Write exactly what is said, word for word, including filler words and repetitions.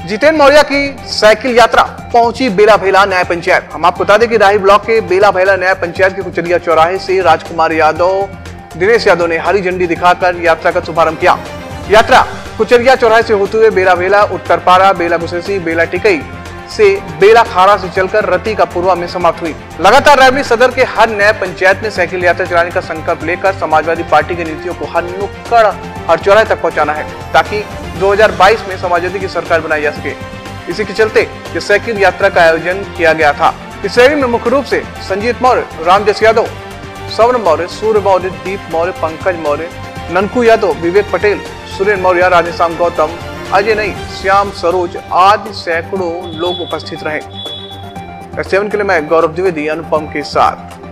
जितेंद्र मौर्य की साइकिल यात्रा पहुंची बेला भेला न्याय पंचायत। हम आपको बता दें कि राही ब्लॉक के बेला भेला न्याय पंचायत के कुचरिया चौराहे से राजकुमार यादव, दिनेश यादव ने हरी झंडी दिखाकर यात्रा का शुभारंभ किया। यात्रा कुचरिया चौराहे से होते हुए बेला भेला, उत्तरपारा, बेला गुसेसी, बेला टिकई से बेला खारा से चलकर रति का पूर्वा में समाप्त हुई। लगातार रायबरेली सदर के हर न्याय पंचायत में साइकिल यात्रा चलाने का संकल्प लेकर समाजवादी पार्टी की नीतियों को हर नुक्कड़, हर चौराहे तक पहुंचाना है, ताकि दो हज़ार बाईस में समाजवादी की सरकार बनाई जा सके। इसी के चलते ये साइकिल यात्रा का आयोजन किया गया था। इस रैली में मुख्य रूप से संजीत मौर्य, रामजस यादव, स्वर्ण मौर्य, सूर्य मौर्य, दीप मौर्य, पंकज मौर्य, ननकू यादव, विवेक पटेल, सुरेन मौर्य, राधेश्याम गौतम, अजय नई, श्याम सरोज आदि सैकड़ों लोग उपस्थित रहे। सेवन के लिए मैं गौरव द्विवेदी अनुपम के साथ।